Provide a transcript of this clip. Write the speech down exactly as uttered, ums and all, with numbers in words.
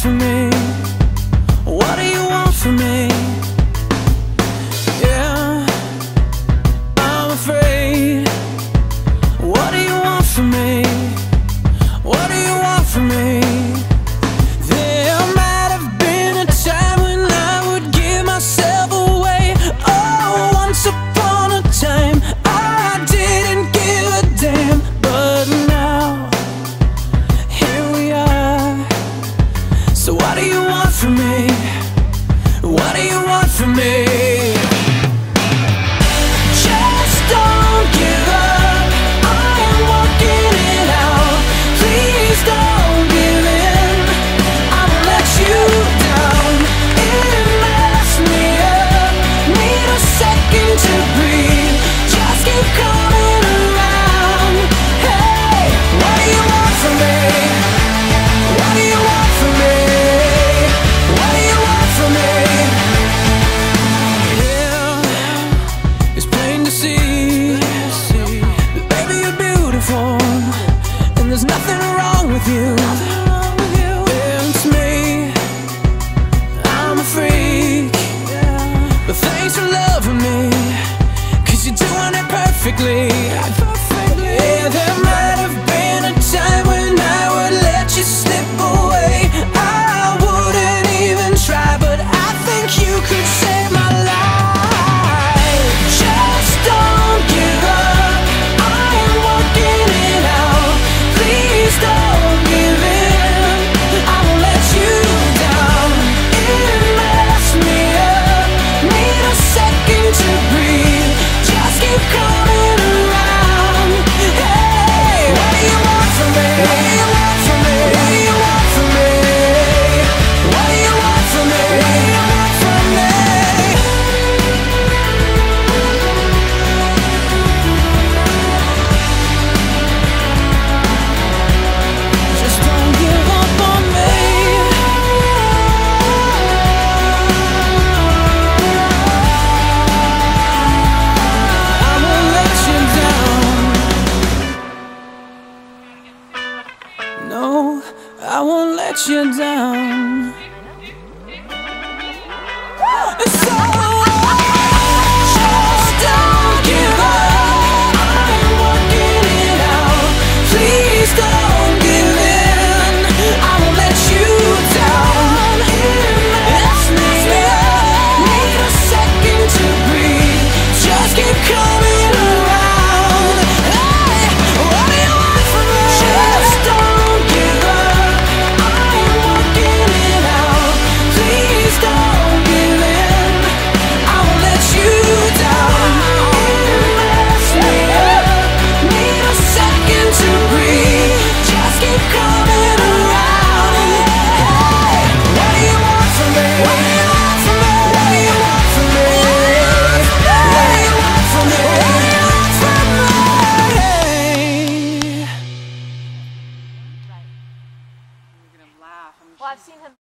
from me? What do you want from me? Yeah, I'm afraid. What do you want from me? What do you want from me? There might have been a time when I would give myself away. Oh, once upon a time I didn't give a damn. But now, here we are. So what do you want from me? What do you want from me? Just don't give up, I am working it out. Please don't give in, I won't let you down. It messed me up, need a second to breathe. Just keep coming around. Hey, what do you want from me? What do you want from me? What do you want from me? Yeah, it's plain to see that baby you're beautiful, and there's nothing wrong with you. It's me, I'm a freak, but thanks for loving me, 'cause you're doing it perfectly. Yeah, there might have been a time when I would let you slip away. I wouldn't even try, but I think you could save my life. Just don't give up, I am working it out. Please don't give in, I won't let you down. It messed me up, need a second to breathe. Just keep coming around. Hey, what do you want from me? What do you want from me? What do you want from me? What do you want from me? What do you want from me? Just don't give up on me. I won't let you down. No, I won't let you down. So just don't give up, I'm working it out. Please don't give in, I won't let you down. It messed me up, need a second to breathe. Just keep coming around. Hey, what do you want from me? Just don't give up, I am working it out. Please don't give in, I won't let you down. It messed me up, need a second to breathe. Just keep coming around. Hey, what do you want from me? What do you want from me? What do you want from me? What do you want from me? What do you want from me? Well, I've seen him.